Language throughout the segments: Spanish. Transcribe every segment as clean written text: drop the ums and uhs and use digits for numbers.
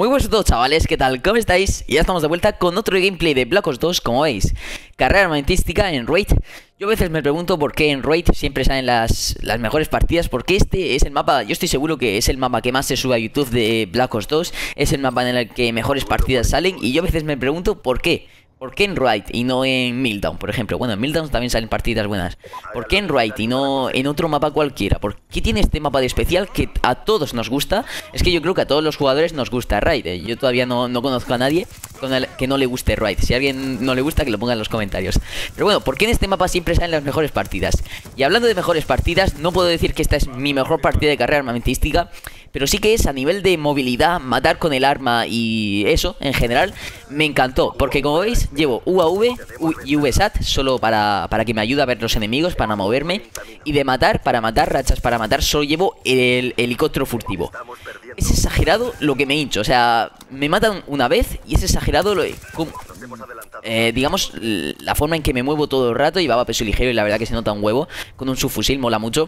Muy buenos a todos, chavales, ¿qué tal? ¿Cómo estáis? Y ya estamos de vuelta con otro gameplay de Black Ops 2, como veis. Carrera armamentística en Raid. Yo a veces me pregunto por qué en Raid siempre salen las mejores partidas, porque este es el mapa, yo estoy seguro que es el mapa que más se sube a YouTube de Black Ops 2, es el mapa en el que mejores partidas salen, y yo a veces me pregunto por qué. ¿Por qué en Raid y no en Meltdown, por ejemplo? Bueno, en Meltdown también salen partidas buenas. ¿Por qué en Raid y no en otro mapa cualquiera? ¿Por qué tiene este mapa de especial que a todos nos gusta? Es que yo creo que a todos los jugadores nos gusta Raid. Yo todavía no conozco a nadie que no le guste Raid. Si a alguien no le gusta, que lo ponga en los comentarios. Pero bueno, ¿por qué en este mapa siempre salen las mejores partidas? Y hablando de mejores partidas, no puedo decir que esta es mi mejor partida de carrera armamentística, pero sí que es a nivel de movilidad, matar con el arma y eso, en general, me encantó. Porque como veis, llevo UAV y VSAT solo para que me ayude a ver los enemigos, para moverme. Y de matar, para matar, rachas para matar, solo llevo el helicóptero furtivo. Es exagerado lo que me hincho, o sea, me matan una vez y es exagerado digamos, la forma en que me muevo todo el rato. Llevaba peso ligero y la verdad que se nota un huevo. Con un subfusil mola mucho.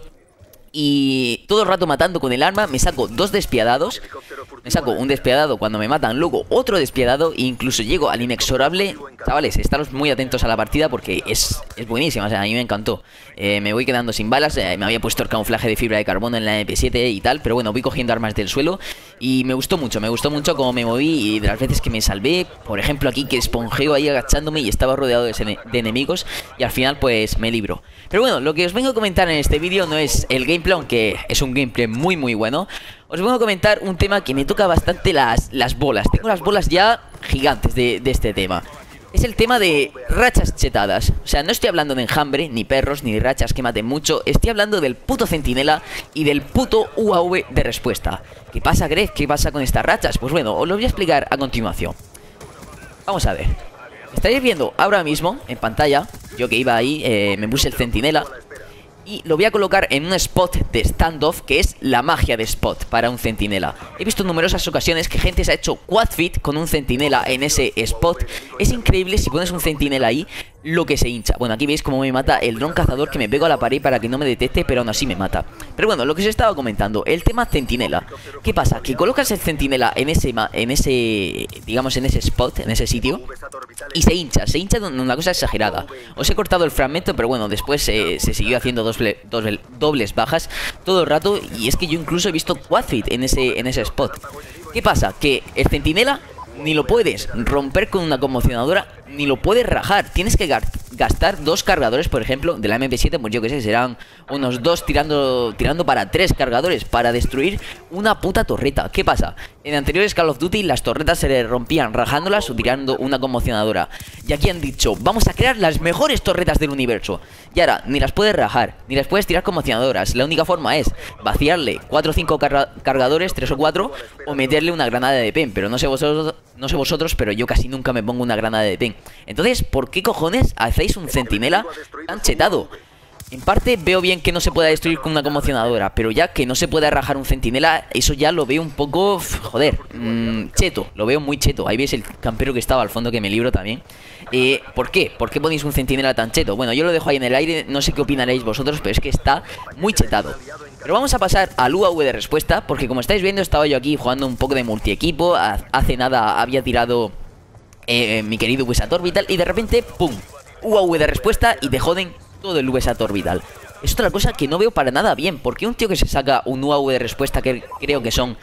Y todo el rato matando con el arma. Me saco dos despiadados. Me saco un despiadado cuando me matan, luego otro despiadado, e incluso llego al inexorable. Chavales, estaros muy atentos a la partida porque es buenísima, o sea, a mí me encantó. Me voy quedando sin balas, me había puesto el camuflaje de fibra de carbono en la MP7 y tal, pero bueno, voy cogiendo armas del suelo. Y me gustó mucho cómo me moví y de las veces que me salvé. Por ejemplo aquí que esponjeo ahí agachándome y estaba rodeado de enemigos. Y al final pues me libro. Pero bueno, lo que os vengo a comentar en este vídeo no es el gameplay, aunque es un gameplay muy bueno. Os vengo a comentar un tema que me toca bastante las bolas. Tengo las bolas ya gigantes de este tema. Es el tema de rachas chetadas. O sea, no estoy hablando de enjambre, ni perros, ni de rachas que maten mucho. Estoy hablando del puto centinela y del puto UAV de respuesta. ¿Qué pasa, Greg? ¿Qué pasa con estas rachas? Pues bueno, os lo voy a explicar a continuación. Vamos a ver. Estaréis viendo ahora mismo en pantalla, yo que iba ahí, me puse el centinela. Y lo voy a colocar en un spot de standoff, que es la magia de spot para un centinela. He visto en numerosas ocasiones que gente se ha hecho quadfit con un centinela en ese spot. Es increíble si pones un centinela ahí lo que se hincha. Bueno, aquí veis cómo me mata el dron cazador, que me pego a la pared para que no me detecte, pero aún así me mata. Pero bueno, lo que os estaba comentando, el tema centinela. ¿Qué pasa? Que colocas el centinela en ese digamos, en ese spot, en ese sitio, y se hincha de una cosa exagerada. Os he cortado el fragmento, pero bueno, después se siguió haciendo dobles bajas todo el rato. Y es que yo incluso he visto quadfit en ese spot. ¿Qué pasa? Que el centinela ni lo puedes romper con una conmocionadora, ni lo puedes rajar. Tienes que gastar dos cargadores, por ejemplo, de la MP7, pues yo que sé, serán unos dos tirando para tres cargadores para destruir una puta torreta. ¿Qué pasa? En anteriores Call of Duty las torretas se le rompían rajándolas o tirando una conmocionadora. Y aquí han dicho, vamos a crear las mejores torretas del universo. Y ahora, ni las puedes rajar, ni las puedes tirar conmocionadoras. La única forma es vaciarle 4 o 5 cargadores, 3 o 4, o meterle una granada de pen. Pero no sé vosotros, pero yo casi nunca me pongo una granada de pen. Entonces, ¿por qué cojones hacéis un centinela tan chetado? En parte veo bien que no se pueda destruir con una conmocionadora, pero ya que no se pueda rajar un centinela, eso ya lo veo un poco, joder, cheto, lo veo muy cheto. Ahí veis el campero que estaba al fondo, que me libro también. ¿Por qué? ¿Por qué ponéis un centinela tan cheto? Bueno, yo lo dejo ahí en el aire, no sé qué opinaréis vosotros, pero es que está muy chetado. Pero vamos a pasar al UAV de respuesta, porque como estáis viendo estaba yo aquí jugando un poco de multiequipo. Hace nada había tirado mi querido VSAT Orbital y de repente, ¡pum! UAV de respuesta y te joden todo el VSAT Orbital. Es otra cosa que no veo para nada bien. Porque un tío que se saca un UAV de respuesta, que creo que son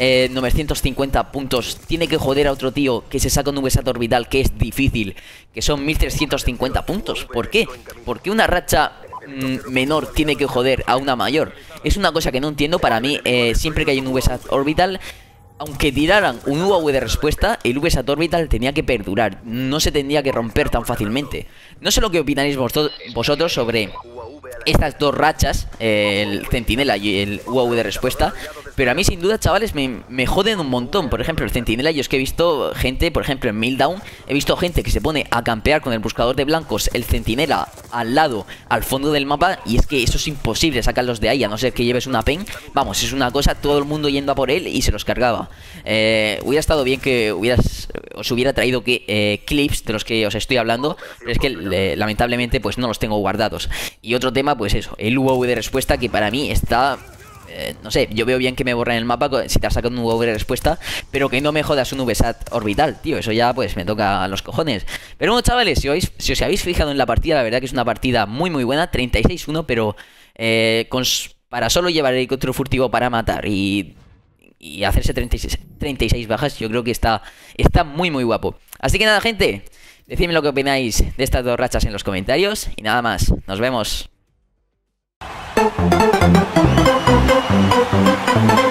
950 puntos, tiene que joder a otro tío que se saca un VSAT Orbital, que es difícil, que son 1350 puntos? ¿Por qué? ¿Por qué una racha menor tiene que joder a una mayor? Es una cosa que no entiendo. Para mí, siempre que hay un VSAT Orbital, aunque tiraran un UAV de respuesta, el VSAT Orbital tenía que perdurar, no se tendría que romper tan fácilmente. No sé lo que opinaréis vosotros sobre estas dos rachas, el centinela y el UAV de respuesta, pero a mí sin duda, chavales, me joden un montón. Por ejemplo, el centinela, yo es que he visto gente, por ejemplo en Meltdown, he visto gente que se pone a campear con el buscador de blancos, el centinela al lado, al fondo del mapa, y es que eso es imposible sacarlos de ahí, a no ser que lleves una pen. Vamos, es una cosa, todo el mundo yendo a por él y se los cargaba. Hubiera estado bien que os hubiera traído clips de los que os estoy hablando, pero es que lamentablemente pues no los tengo guardados. Y otro tema, pues eso, el UAV de respuesta, que para mí está no sé, yo veo bien que me borren el mapa si te has sacado un V respuesta, pero que no me jodas un VSAT orbital, tío. Eso ya pues me toca a los cojones. Pero bueno, chavales, si os habéis fijado en la partida, la verdad que es una partida muy muy buena, 36-1, pero para solo llevar el helicóptero furtivo para matar y hacerse 36 bajas, yo creo que está muy muy guapo. Así que nada, gente, decidme lo que opináis de estas dos rachas en los comentarios. Y nada más, nos vemos.